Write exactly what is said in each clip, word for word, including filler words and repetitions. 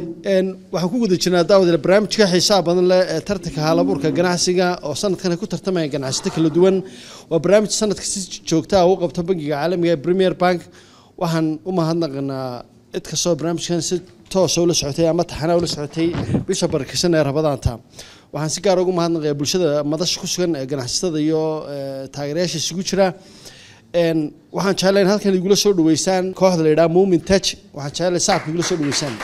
een waxaan ku guda jirnaa daawada barnaamijka xiisaha badan leh ee tartanka halabuurka ganacsiga oo sanadkan ay ku tartamayaan ganacsato kala duwan waa barnaamij sanadka si joogto ah u qabto bangiga caalamiga ee Premier Bank waxaan u mahadnaqnaa cid ka soo barnaamijkan si toos ah ula socotay ama taxana ula socotay bisha barkisan ee Rabadaanta waxaan si gaar ah ugu mahadnaqayaa bulshada madasha ku sugan ee ganacsatada iyo taageerayaasha isugu jira een waxaan jeclayn halkan igula soo dhaweysaan kooxda la yiraahdo Moomin Touch waxaan jeclayn saabka igula soo dhaweysaan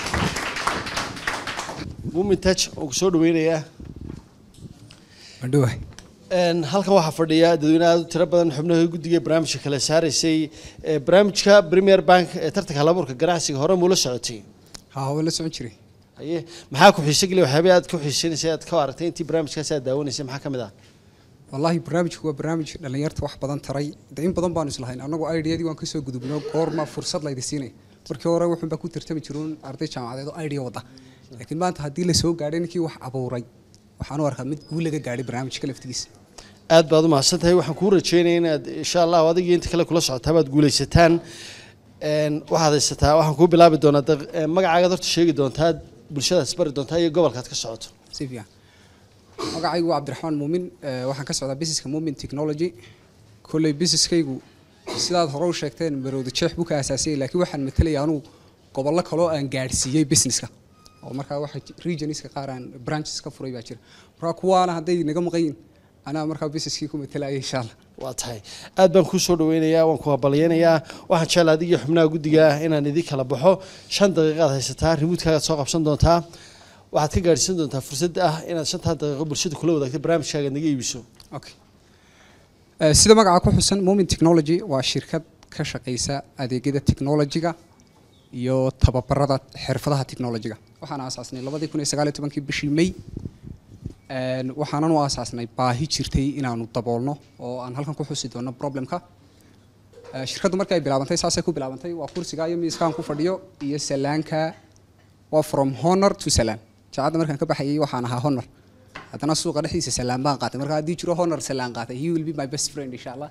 Moomin Touch oo soo dhaweynaya madhawahay een halkan waxa fadhiya dadweynaha tiro badan xubnaha guddiga barnaamijka kala saareysay ee barnaamijka Premier Bank ee tartanka halabuurka ganacsiga hore muu la socotay haa wala socon jiray aye maxaa ku xiisay gali waxyaabo aad ku xiisaynaysaa aad ka aragtay intii barnaamijkaas aad daawanaysay maxaa kamid ah wallahi barnaamijku waa barnaamij dhalinyarta wax badan taray in badan baan islahayn anagu idea-dii waan ka soo gudubno goorma fursad la idinsiinay markii hore wuxuu ba ku tartami jiroon arday jaamacadeed oo idea wada laakiin maanta hadii la soo gaadhay ninkii wax abuuray waxaan u arkaa mid guul laga gaadhay barnaamijka laftigiisa aad baad u mahadsantahay waxaan ku rajeynayaa inaad insha Allah adiga inta kale kula socotaa baad guuleysataan een waxaad haysataa waxaan ku bilaabi doonaa magacaaga horta sheegi doontaa bulshada isbari doontaa iyo gobolka aad ka socoto si fiican magacaygu waa Cabdiraxmaan Muumin waxaan ka socdaa businesska Muumin Technology kulay businesskaygu sidaad hore u sheegteen marowda jeex buu ka asaasay laakiin waxaan matalayaa anu gobollo kale oo aan gaarsiiyay businesska oo markaa waxa regionska qaar aan branches ka furay baa jira markaa kuwaana haday naga maqayn ana markaa businesskii ku matalaya insha Allah waa tahay aad baan ku soo dhaweynayaa waan ku habalyeeynaya waxaan jeclahay adiga xubnaha guddiga inaan idin kala baxo shan daqiiqo haysataa remote-kaaga soo qabsan doontaa waxaad ka gaarsiin doontaa fursad ah inaad shan daqiiqo bulshada kula wadaagto barnaamijkaaga naga iibiso okay ee sida magaca ku xusan Moomin Technology waa shirkad ka shaqeysa adeegyada technology-ga iyo tababarada xirfadaha technology-ga waxaan aasaasnay laba kun iyo sagaal iyo toban bishii May een waxaan u aasaasnay baahi jirtay inaanu daboolno oo aan halkan ku xusi doono problemka shirkaddu markay bilaabantay saasay ku bilaabantay waa kursiga iyo miiskaan ku fadhiyo iyo salaanka waa from honor to salam jaacada markaan ka baxayay waxaan ahaa honor hadana suuqa dhexdiisa salaam baan qaatay marka hadii jiro honor salaam qaatay he will be my best friend inshallah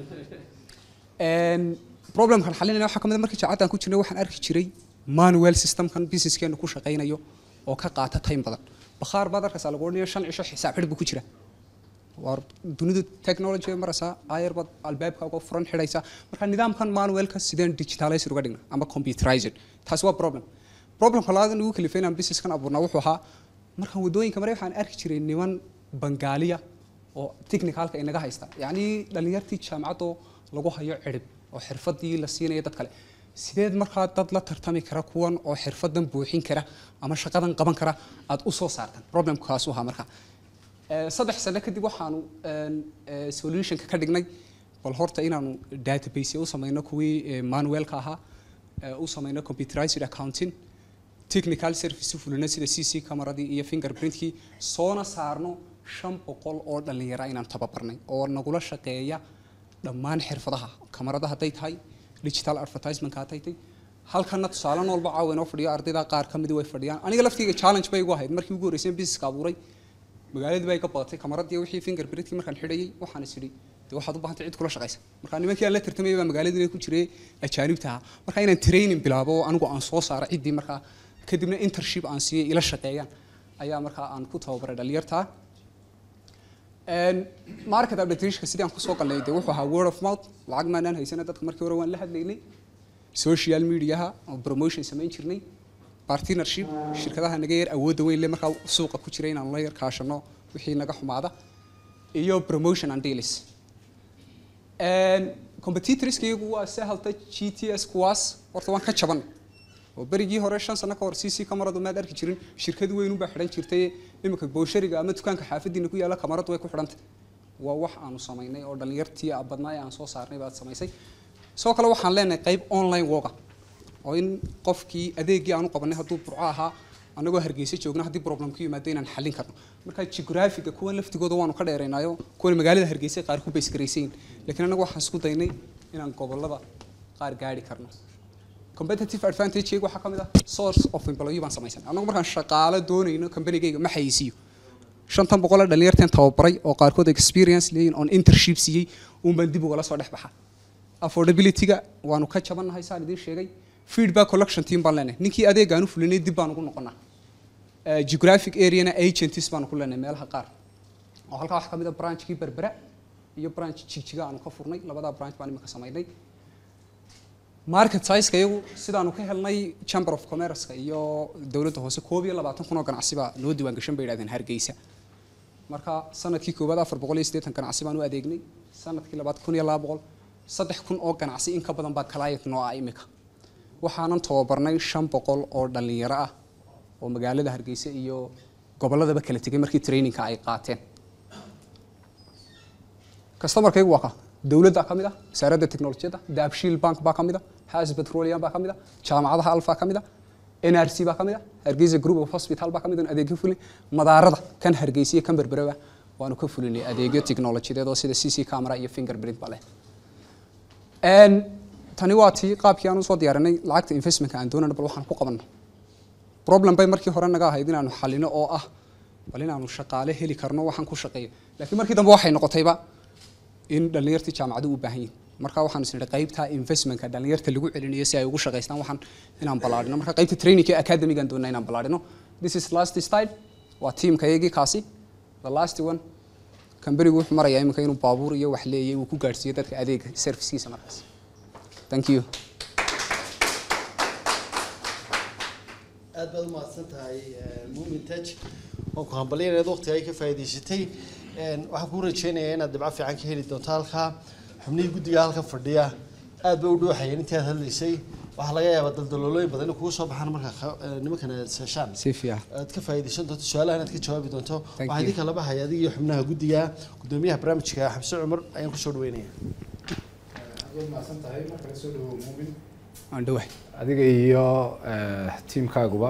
and problem kan xalinayna waxa kamid markii jaacada aan ku jirnay waxaan arki jiray manual system kan businesskeena ku shaqeynayo oo ka qaata time badan bakhaar baad arkaysaa lagu oranayo shan cisho xisaab xidh buu ku jira war dunida technology marasa ayarbad albaabka uga furan xidhaysa marka nidaamkan manualka sideen digitalize uga dhigna ama computerized taas waa problem problem kalaad inuu kalifayna business kan abuurna wuxuu ahaa markaan wadooyinka maray waxaan arki jiray niman Bangaaliya oo technicalka inaga haysta yaani dhalinyartii jaamacado lagu hayo cirib oo xirfadii la siinayo dad kale sideed markaa dad la tartami kara kuwan oo xirfadan buuxin kara ama shaqadan qaban kara aad u soo saartan problemkaas waxa markaa ee saddex sano kadib waxaanu ee solution ka dhignay bal horta inaanu database u sameeyno kuwii manualka ahaa u sameeyno computerized accounting technical service fulina sida C C cameradii iyo fingerprintkii soona saarno shan boqol oo dhalinyaro inaan tababarnay oo nagula shaqeeya dhammaan xirfadaha kamaradaha haday tahay digital advertisement ka tahay halkan tusaale walba caawin oo fadhiyo ardayda qaar kamid way fadhiyaan aniga laftiga challenge bay igu ahayd markii ugu horeysay business ka abuuray magaalada bay ka badatay kamaradii wixii fingerprintkii markaan xidhayay waxaan isiri waxaad u baahantay cid kula shaqeysa marka nimankii aan la tartamay baa magaalada ku jiray ajaanibta marka inaan training bilaabo anigu aan soo saaro cidii marka kadibna internship aan siiyay ila shaqeeyaan ayaa marka aan ku tababaray dhalinyarta een market update-ka sidii aan ku soo qalay wuxuu ahaa word of mouth lacag ma aan haysan dadka markii hore waan la hadlaynay social media oo promotion sameyn jirnay partnership shirkadaha naga yar awood weyn leh marka suuqa ku jiray inaan la yar kaashano wixii naga xumaada iyo promotion and deals and competitors-kaygu waa sahalta G T S kuwaas horta waan ka jaban oo berigii hore shan sano ka hor C C kamaradu ma arki jirin shirkad weyn u baaxran jirtay imika booshariga ama dukaanka xaafadiina ku yaala kamaradu way ku xidhantay waa wax aanu sameeynay oo dhalinyartii abadnaay aan soo saarnay baad sameysay soo kale waxaan leenahay qayb online work oo in qofkii adeegii aanu qabanay haduu burco ahaa anagoo hargeysa joogna hadii problem ku yimaado inaan xalin karno marka geographiga kuwa laftigooda waanu ka dheereenayo kuwa magaalada hargeysa qaar ku base gareyseen laakiin anagu waxaan isku daynay inaan gobolada qaar gaari karno competitive advantage waxa kamid ah source of employee baan samaysan anagu markaan shaqaale doonayno company-gayga ma xayisiyo shantan boqol dhalinyarteen tababaray oo qaar kood experience leeyin on internship siiyay uun baan dib uga la soo dhex baxa affordability-ga waanu ka jabanahay saan idin sheegay feedback collection team baan leenahay ninkii adeegaan u fulinay dib baan ugu noqonaa geographic area na agents baan ku leenahay meelaha qaar oo halka wax kamid ah branchkii berbera iyo branch jigjiga aanu ka furnay labada branch baan imika sameynay market size ka iyagu sidaanu ka helnay chamber of commerce iyo dawladda hoose koob iyo labaatan kun oo ganacsi baa noo diiwaan gashan bay yiraahdeen Hargeysa marka sanadkii koobaad afar boqol iyo siddeetan ganacsi baan u adeegnay sanadkii labaad kun iyo laba boqol saddex kun oo ganacsi in ka badan baa client noo ah imika waxaanan tababarnay shan boqol oo dhalinyaro ah oo magaalada Hargeysa iyo gobolladaba kala tagay markii training-ka ay qaateen customer-kaygu waa ka dawladda kamid ah wasaaradda teknolojiyadda Daabshiil Bank baa kamid ah Haas Petroleum baa kamid ah jaamacadaha Alfa kamid ah N R C baa kamid ah Hargeysa Group of Hospital baa kamid ah adeegyo fulin madaarada kan Hargeysa iyo kan Berbera waanu ka fulinay adeegyo teknolojiyadeed oo sida C C camera iyo fingerprint bale een tani waa tii qaabkii aan u soo diyaarinay lacagta investment-ka aan doonayno bal waxaan ku qabanno problem bay markii hore naga ahayd inaanu xalino oo ah bal inaanu shaqaale heli karno waxaan ku shaqeeyo laakiin markii dambe waxay noqotayba in dhalinyartii jaamacadu u baahan yihiin marka waxaan isnaa qaybta investment-ka dhalinyarta lagu celinayo si ay ugu shaqeystaan waxaan inaan balaadhino marka qaybta training-ka academic aan doonayna inaan balaadhino this is last style waa team-ka iyagii kaasi the last one kambarigu wuxuu marayaa iminka inuu baabuur iyo wax leeyahay uu ku gaarsiiyo dadka adeega service-kiisa markaas thank you aad baad u mahadsan tahay Muumin Taj oo ku hambalyeynaya waqti ay ka faa'iideysatay een waxaan ku rajeynayaa inaad dibco fiican ka heli doonto halka xubnihii guddiga halka fadhiya aad bay u dhooxayeen intii aad hadlaysay waxa laga yaabaa daldaloolooyin badan inay kugu soo baxaan marka nimankan aad seeshaan si fiican aad ka faa'iideysan doonto su'aalaha aad ka jawaabi doonto waxaan idin kala baxay adiga iyo xubnaha guddiga gudoomiyaha barnaamijka Xamse Cumar ayaan ku soo dhaweynayaa aad maasan tahay marka la soo dhawo Muumin aan dhawahay adiga iyo teamkaaguba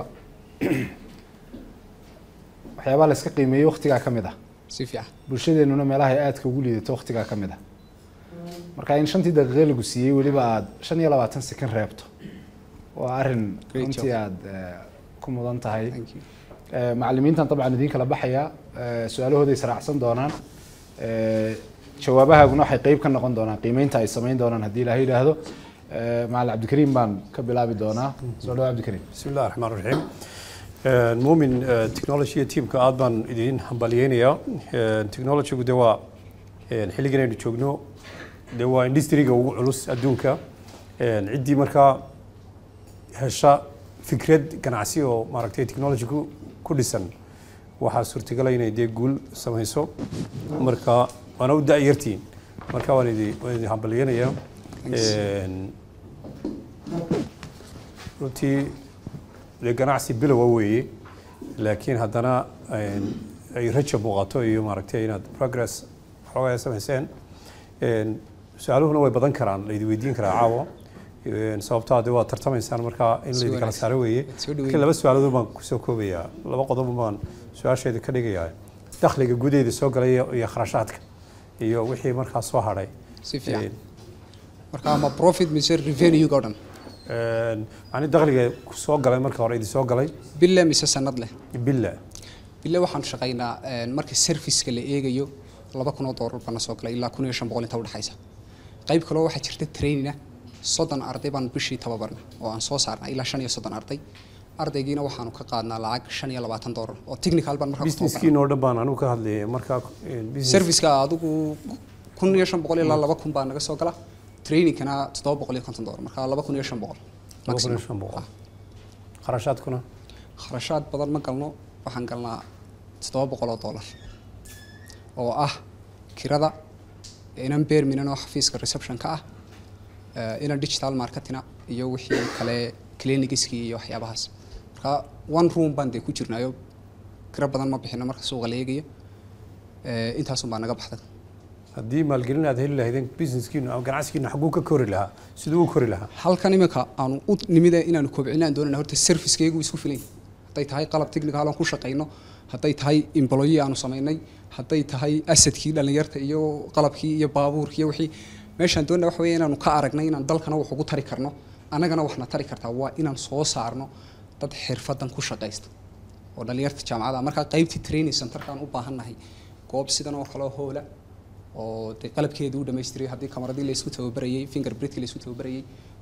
waxyaabo la iska qiimeeyo waqtiga kamid ah si fiican bulshadeenuna meelaha ay aadka ugu liidato waqtiga kamid ah marka in shantii daqiiqo lagu siiyay waliba aad shan iyo labaatan second reebto waa arin runtii aad ku mudan tahay macallimiintan dabcan idin kala baxaya su'aalahooda ay saraacsan doonaan jawaabahaguna waxay qayb ka noqon doonaan qiimeynta ay sameyn doonaan haddii ilaahay yiraahdo macallin Cabdikariim baan ka bilaabi doonaa soo dhawaad Cabdikariim bismillaahir rahmaanir rahiim Muumin technology teamka aad baan idin hambalyeynaya technology-gu de waa xilligan aynu joogno de waa industry-ga ugu culus adduunka ciddii markaa hesha fikrad ganacsi oo maaragtay technology ku ku dhisan waxaa suurtagal ah inay dee guul samayso marka waana u da'yartiin marka waan idin waan idin hambalyeynaya runtii de ganacsi bilow weeye laakiin haddana ay rajo muuqato iyo maaragtay inaad progress xoogaa samayseen su-aaluhuna way badan karaan la idin weydiin karaa caawa sababtoo ah waa tartamaysaan markaa in la idin kala saaro weeye laakiin laba su-aalood baan kusoo koobayaa laba qodob baan su-aasheeda ka dhigayaa dakhliga gudaheeda soo galaya iyo kharashaadka iyo wixii markaa soo hadhay si fiican marka ama profit mise revenue ga dhan يعني دخلي سوق قلي مركز وريدي سوق قلي بالله مس سند له بالله بالله waxaan shaqeynaa markii service-ka la eegayo laba kun oo dollar bana soo galay ilaa kun iyo shan boqol inta u dhaxaysa qayb kale waxa jirta training ah soddon arday baan bishii tababarna oo aan soo saarnaa ilaa shan iyo soddon arday ardaygiina waxaanu ka qaadnaa lacag shan iyo labaatan dollar oo technical baan markaa business-kii noo dhabaan anu ka hadlay markaa service-ka adigu kun iyo shan boqol ilaa laba kun baa naga soo gala training-kana toddoba boqol iyo konton dollar marka laba kun iyo shan boqol laba kun iyo shan boqol kharashaadkuna kharashaad badan ma galno waxaan galnaa toddoba boqol oo dollar oo ah kirada inaan beerminan oo xafiiska reception-ka ah inaan digital marketing iyo wixii kale clinic-iski iyo waxyaabahaas marka one room baan de ku jirnaayo kira badan ma bixino marka suuqa la eegayo intaas un baa naga baxday haddii maalgelin aad heli lahaydeen businesskiina ama ganacsigiina xaguu ka kori lahaa siduu u kori lahaa halkan imika aanu u nimida inaanu kobcinaan doonana horta service-kaygu isku filan hadday tahay qalab technical aan ku shaqeyno hadday tahay employee aanu sameynay hadday tahay asset-kii dhalinyarta iyo qalabkii iyo baabuurkii iyo wixii meeshaan doonana waxa weeye inaanu ka aragnay inaan dalkana wax ugu tari karno annagana waxna tari kartaa waa inaan soo saarno dad xirfadan ku shaqeysta oo dhalinyarta jaamacada markaa qaybtii training centerkaan u baahannahay goob sidan oo kale hoola oo de qalabkeedu u dhameystirey haddii kamaradii la isku tababarayay fingerprint la isku tababarayay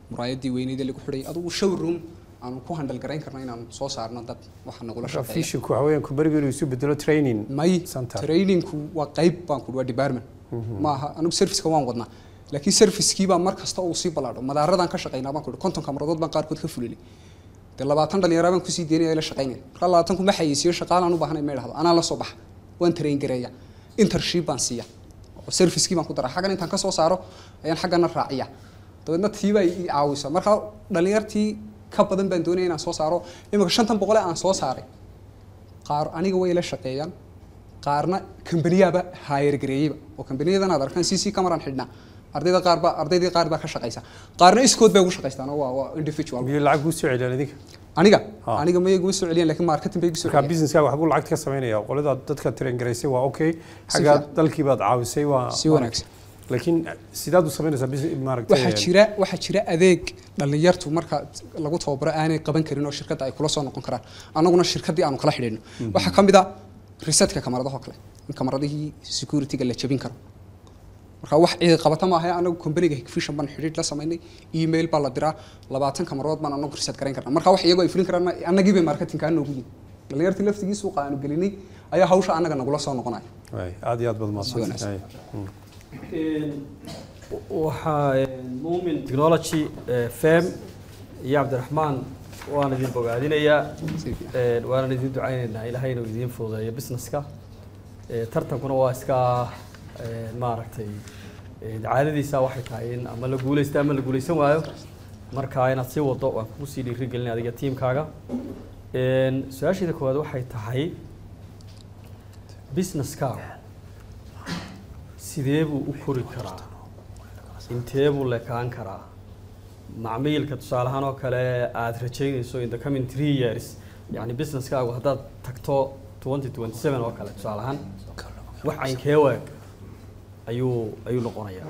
muraayadii weyneedii lagu xidhay adigu showroom aan ku handle garayn karno inaan soo saarno dad waxa nagula shaqeeyo visionku waxa weeyaan kumbariga inuu isu bedelo training may center. trainingku waa qayb baan ku waa department maaha anigu serviceka waan wadnaa laakiin servicekii baa mar kasta uu sii balaadho madaaradan ka shaqeynaa baan ku yidhi konton kamradood baan qaarkood ka fulinay dee labaatan dhalinyaro baan kusii deynaya la shaqeynaya marka labaatan kuma xayeysiiyo shaqaalaan u baahnay ma idhahdo anaa la soo baxa waan train gareeya internship baan siiya oo servicekii baan ku daraa xaggan intaan ka soo saaro ayaan xaggana raaciya dabeedna tiiba ay ii caawisa marka dhalinyartii ka badan baan doonaya inaan soo saaro imika shantan boqole aan soo saaray qaar aniga way la shaqeeyaan qaarna kambaniyaba hire gareeyayba oo kambaniyadana aad arkaan c c cameran xidhnaa ardayda qaar baa ardaydii qaar baa ka shaqeysa qaarna iskood bay ugu shaqeystaan oo waa waa individual miyo lacag u soo celiyaan idinka aniga aniga ma igu soo celiyaan laakiin marketing bay igu soo marka businesska wax buu lacag ka sameynaya qolada dadka train gareysay waa okay xaga dalkii baad caawisay waa si wanaagsan laakiin sidaad u sameynaysaa maaragtay waxa jira waxa jira adeeg dhalinyartu marka lagu tababaro aanay qaban karin oo shirkadda ay kula soo noqon karaan annaguna shirkaddii aanu kala xidhiidhno waxa ka mid ah resetka kamaradaha kale in kamaradihii security-ga la jabin karo marka wax cid qabata ma aha anagu company-ga Hikvision baan xidhiidh la sameynay email baa la diraa labaatan kamarood baan anagu reset gareyn karnaa marka wax iyagu ay fulin karaan annagii bay marketing-ka noogu yihiin dhalinyartii laftigii suuqa aanu gelinay ayaa hawsha annaga nagula soo noqonaya aad iyo aad baad mahadsantahay waxaa muumin technology fem iyo cabdiraxmaan waan idin bogaadinayaa waan idin ducaynaynaa ilaahayna uu idin fududeeyo businesska tartankuna waa iska maaragtay caadadiisa waxay tahay in ama la guulaysto ama la guulaysan waayo marka inaad sii wado waan kugu sii dhiirigelin adiga tiimkaaga su-aasheeda koowaad waxay tahay businesskaaga sidee buu u kori karaa intee buu lekaan karaa macmiilka tusaale ahaan oo kale aad rajaynayso in the coming three years yani businesskaagu haddaad tagto twenty twenty seven oo kale tusaale ahaan wax aynkee waag ayuu ayuu noqonayaa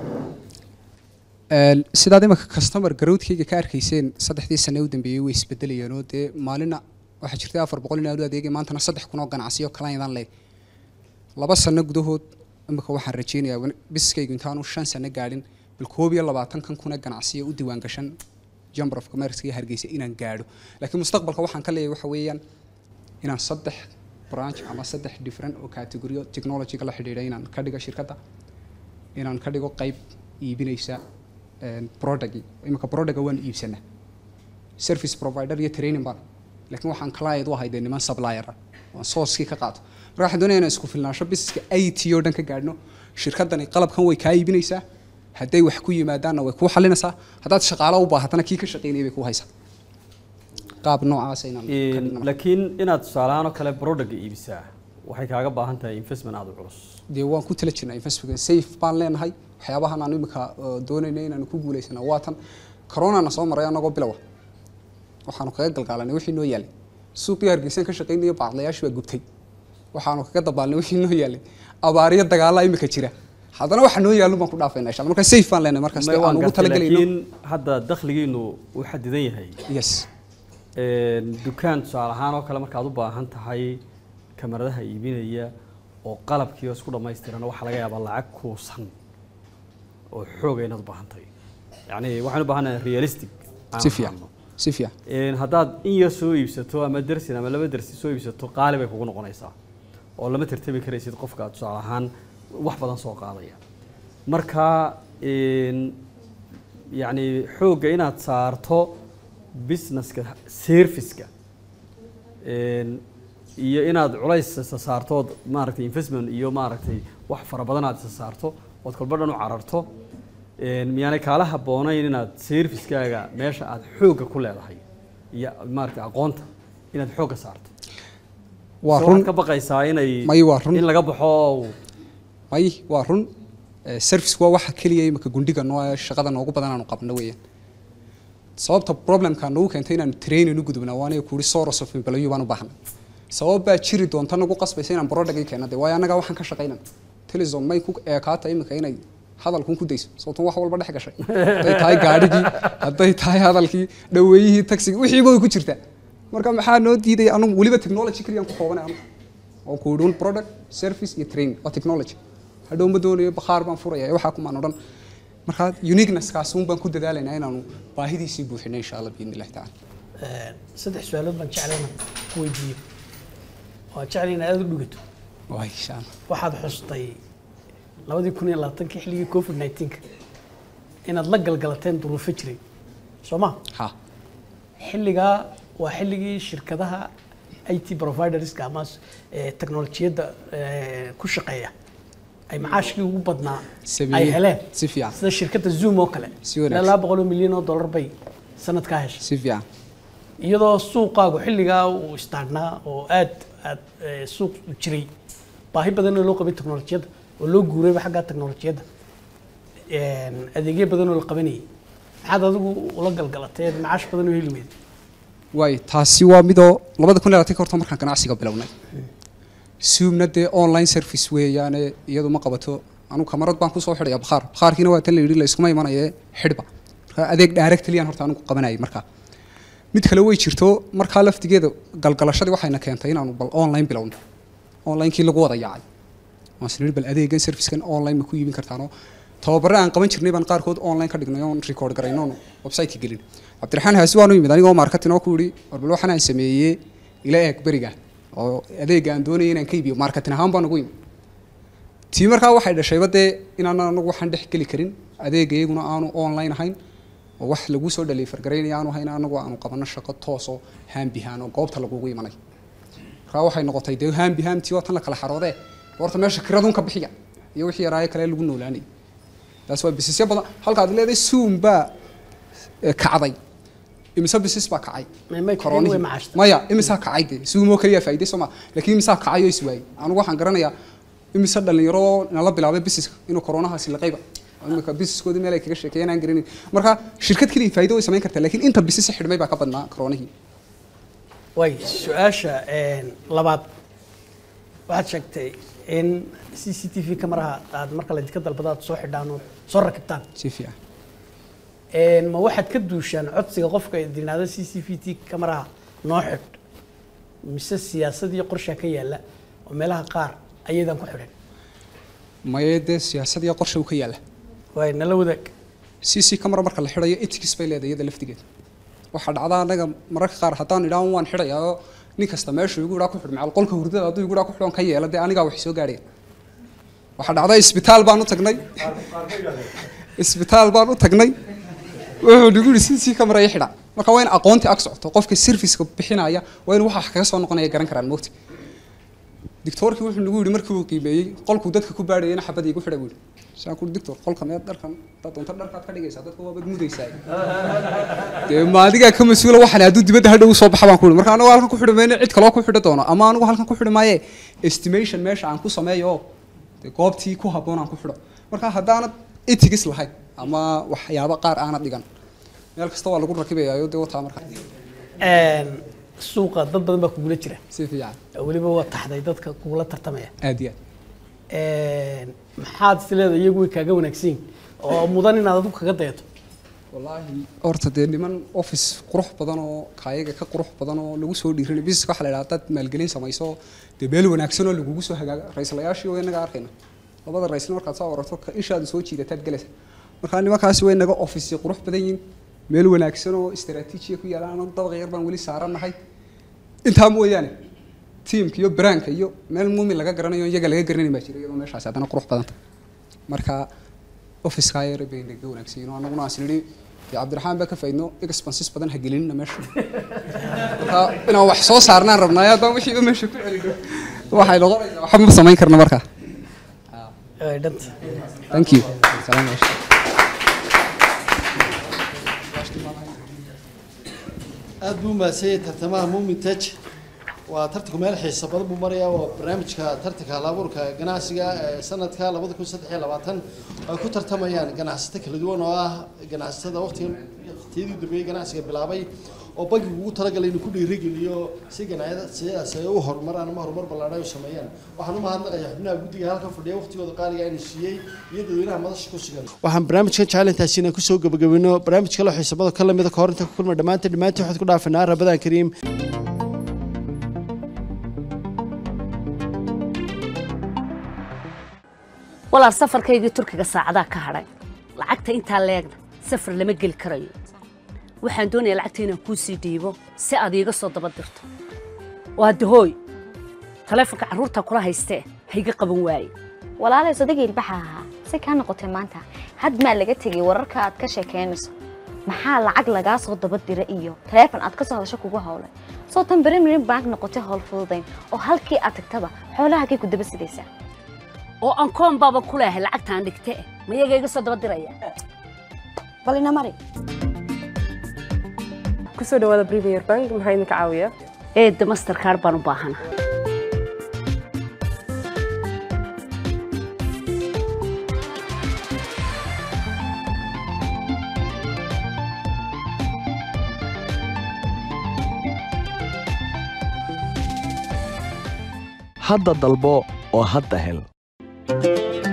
sidaad imaka customer growth-kayga ka arkayseen saddexdii sane u dambeeyay way isbedelayeen oo dee maalina waxaa jirtay afar boqol in aad u adeegay maantana saddex kun oo ganacsiyo client-aan leh laba sano gudahood imika waxaan rajaynayaa businesskaygu intaanu shan sano gaadhin bal koob iyo labaatan kan kuna ganacsiyo u diiwaan gashan Chamber of Commerce iyo Hargeysa inaan gaadho laakiin mustaqbalka waxaan ka leeyahay waxa weeyaan inaan saddex branch ama saddex different oo category technology-ga la xidhiidha inaan ka dhigo shirkadda inaan ka dhigo qayb iibinaysa product imika product waan iibsanaa service provider iyo training baan laakiin waxaan client u ahay dee niman supplier ah waan source-kii ka qaato marka waxaan doonayaa inaan isku filnaansho businesska I T oo dhan ka gaadhno shirkaddani qalabkan way kaa iibinaysaa hadday wax ku yimaadaanna way kuu xalinaysaa haddaad shaqaalo u baahatana kii ka shaqeynayay bay kuu haysaa qaab noocaas inaan laakiin inaad tusaale ahaan oo kale product iibisaa waxay kaaga baahan tahay investment aad u culus dee waan ku tala jirnaa investment safe baan leenahay waxyaabahan aan imika doonayna inaan ku guulaysana waa tan corona-na soo maray anagoo bilowa waxaanu kaga galgaalanay wixii noo yaalay suuqii Hargeysa ka shaqeynaya bacdayaashii baa gubtay waxaanu kaga dabaalnay wixii noo yaalay abaariyo dagaala imika jira haddana waxa noo yaalo baan ku dhaafaynaa insha Allah marka safe baan leenahay markaas aan ugu tala galayno laakiin hadda dakhligiinu uu xadidan yahay yes een dukaan tusaale ahaan oo kale markaad u baahan tahay kamaradaha iibinaya oo qalabkii isku dhammaystiran waxa laga yaabaa lacag kuusan oo xoog inaad u baahan tahay yani waxaan u baahanahay realistic si fiican si fiican een haddaad in yar soo iibsato ama darsin ama laba darsi soo iibsato qaali bay kugu noqonaysaa oo lama tartabi karaysid qofka tusaale ahaan wax badan soo qaadaya marka een yani xoogga inaad saarto businesska serviceka een iyo inaad culays saarto maaragtay investment iyo maaragtay wax fara badan aad saarto oo kolba dhan u cararto een miyaanay kaala habboonayn inaad servicekaaga meesha aad xoogga ku leedahay iyo maaragtay aqoonta inaad xoogga saarto waa run ka baqaysaa inay may waa run in laga baxo may waa run service waa waxa kaliya imika gundiga noo shaqada noogu badan aanu qabno weeyaan sababta problemka noogu keentay inaan training u gudubnaa waana ku ri source of employee baan u baahnaa sabab baa jiri doonta nagu qasbaysa inaan product ay keenade waayo anaga waxaan ka shaqeynaa television may ku eekaata imika inay hadalkun ku dayso sababtoo wax walba dhex gashay haday tahay gaadhigii haday tahay hadalkii dhaweeyihii taxi wixii baa ku jirta marka maxaa noo diiday anu waliba technology kaliya ku qoobanay anu oo ku dhun product service iyo training oo technology hadhow ma doonayo bakhaar baan furaya waxa kuma noqon marka uniqueness kaas uun baan ku dadaalaynaa inaanu baahidiisii buuxino insha Allah biidni Ilaahi ta'ala saddex su'aalood baan jeclahay ku weydiiyo waa jeclahay inaad u dhugato waa insha Allah waxaad xustay labadii kun iyo labaatanka xilligii covid nineteen inaad la galgalateen duruufo jiray soo ma ha xilligaa waa xilligii shirkadaha I T providers ama teknolojiyadda ku shaqeeya ay macaashkii ugu badnaa ay heleen si fiican sida shirkadda Zoom oo kale laba boqol milyan oo dollar bay sanadka heshay si fiican iyadoo suuqaagu xilligaa uu istaagnaa oo aad aad suuq jiray baahi badan oo loo qabay teknolojiyadda oo loo guuray xagga teknolojiyadda een adeegyo badan oo la qabanayay maxaad adigu ula galgalatay macaash badan oo heli weyd way taasi waa midoo labada kun iyo labaatanka horta markaan ganacsiga bilownay Zoomna dee online service weeyaan iyadu ma qabato anu kamarad baan ku soo xidhay bakhaar bakhaarkiina waa tan la yiri la iskuma imanayay xidhba marka adeeg directly aan horta anu qabanayay marka mid kale way jirto marka laftigeeda galgalashadii waxayna keentay in aanu bal online bilowno online kii lagu wada yaacay waan sii bal adeegan service-kan online ma ku iibin kartaano tababarra aan qaban jirnay baan qaarkood online ka dhignay oo record garayno website gelin Cabdiraxmaan Haasi waan u yimid anigoo marketing oo ku yiri warbal waxaan aan sameeyay ila eeg bariga oo adeeg aan doonayay inaan ka iibiyo marketing ahaan baan ugu yimid tii markaa waxay dhashay badee inaan anagu waxaan dhex geli karin adeegayaguna aanu online ahayn oo wax lagu soo deliver gareynaya aanu ahayn anagu aanu qabano shaqo toos oo haambihaan oo goobta lagu imanay markaa waxay noqotay dee haambihaamtii oo tan la kala xaroodee horta meesha kiradun ka bixiya iyo wixii yaraaye kale lagu noolaanay taas waa business badan halka aad leedahay Zoom ba kacday imisa business ba kacay maya imisa kacay Zoom oo kaliya faa'iido soma laakiin imisa kacay oo iswaay anigu waxaan garanayaa imisa dhalinyaro nala bilaabay business inuu corona-haasi la qayba imika businesskooda meel ay kaga sheekeeyaan garanay marka shirkad kaliya faa'iido way sameyn kartaa laakiin inta business xidhmay baa ka badnaa corona-hii way su'aasha een labaad waxaad sheegtay in C C T V cameraha aad marka la idinka dalbadaad soo xidhaan oo soo rakibtaan si fiican een ma waxaad ka duushaan codsiga qofka idinaada C C T V cameraha noo xidh mise siyaasad iyo qorshe ka yaala oo meelaha qaar ayadan ku xidhan mayade siyaasad iyo qorshe uu ka yaala way nala wadaag C C camera marka la xidhayo ethics bay leedahay iyada laftigeeda waxa dhacda anaga mararka qaar haddaan idhaan waan xidhayaa nin kasta meesha igu raa ku xidh macal qolka hurdada hadduu igu raa ku xidhan ka yeela dee aniga wax soo gaaraya waxa dhacday isbitaal baan u tagnay isbitaal baan u tagnay wuxuu dhigu C C camera ay xidha marka waa in aqoonti ag socoto qofka service-ka bixinaya waa in waxa kaga soo noqonaya garan karaan moogti doctorkii wuxuu nagu yiri markii uu qiimeeyay qolku dadka ku baadhayna xabad igu xidha buu saan ku doctor qolka meed dharkan dad doonta dharkaad ka dhigaysaa dadku waa bad mudaysaa dee ma adiga ka mas'uul waxan aad dibadda hadhow soo baxay baan ku yiri marka anagu halkan ku xidhmayna cid kale oo ku xidha doono ama anagu halkan ku xidhmaaye estimation meesha aan ku sameeyo dee goobtii ku haboon aan ku xidho marka haddaanad ethics lahayn ama waxyaabo qaar aanad dhigan meel kasta waa lagu rakibayaa dee wata marka een suuqa dad badan baa kugula jira si fiican waliba waa taxday dadka kugula tartamaya aad iyo een maxaad sileedahay iyagu way kaaga wanaagsan oo mudan inaad adigu kaga dayato wallahi horta dee niman office qurux badan oo kaayaga ka qurux badan oo lagu soo dhiirin business waxa la yiraahdaa dad maalgelin samayso dee meel wanaagsan oo lagu soo hagaaga ra'iislayaashii oo inaga arkayna labada ra'iisna markaad soo warato ka ishaad soo jiidataad galaysa marka nimankaasi way naga office qurux badan yihiin meel wanaagsan oo istiraatiiji ku yaalaan dabaq yar baan wali saaranahay inta mooyaane teamka iyo brandka iyo meel muumin laga garanayo iyaga laga garanay ma jiro iyadoo meeshaas hadana qurux badan marka office ka yar bay naga wanaagsan oo anaguna asiri ya Cabdiraxmaan ba ka faydno expenses badan ha gelinna meesha marka inaan wax soo saarnaan rabnaa yaa baan wixii meesha ku celino waxay noqonaysaa waxa ma samayn karna marka ay dhant thank you salaam alaykum aad buu maasay tartamaha Muumin Taj waa tartanku meel xiiso badan buu marayaa waa barnaamijka tartanka hal-abuurka ganacsiga ee sanadka laba kun iyo saddex iyo labaatan ay ku tartamayaan ganacsato kala duwan oo ah ganacsatada waqtiga waqtiyadii dambeeyay ganacsiga bilaabay oo bangigu ugu talagalay inuu ku dhiirigeliyo si ganacsiga si ay u horumaraan ama horumar ballaaran u sameeyaan waxaan u mahadnaqayaa xubnaha guddiga halka fadhiya waqtigooda qaaliga ay siiyay iyo dadweynaha madasha ku sugan waxaan barnaamijkan jaalintaasi inaan ku soo gabagabino barnaamijka la xiisabada kala mid ah koorinta ku kulma dhamaantii dhamaantii waxaad ku dhaafanaa Ramadaan Kariim walaal safarkaygii Turkiga saacada ka hadhay lacagta intaa leegna safar lama geli karayo waxaan doonayaa lacagta inaan kuu sii dhiibo si aad iiga soo daba dirto waa dahooy taleefanka carruurta kula haystee ha iga qaban waaye walaalay sodagii ilbaxa ahaa si kaa noqotay maanta had maa laga tegay wararka aad ka sheekeynayso maxaa lacag lagaa soo daba dira iyo taleefan aad ka soo hadasho kugu hawlay soo tan Premier Bank noqotay hawl fududayn oo halkii aad tagtaba xoolaha kay ku daba sidaysaa oo aan koon baaba ku leeyahay lacagtaan dhigtay ma iyaga iga soo daba diraya bal ina mari ku soo dhawaada Premier Bank maxay idinka caawiyaa ee Mastercard baan u baahanahay hadda dalbo oo hadda hel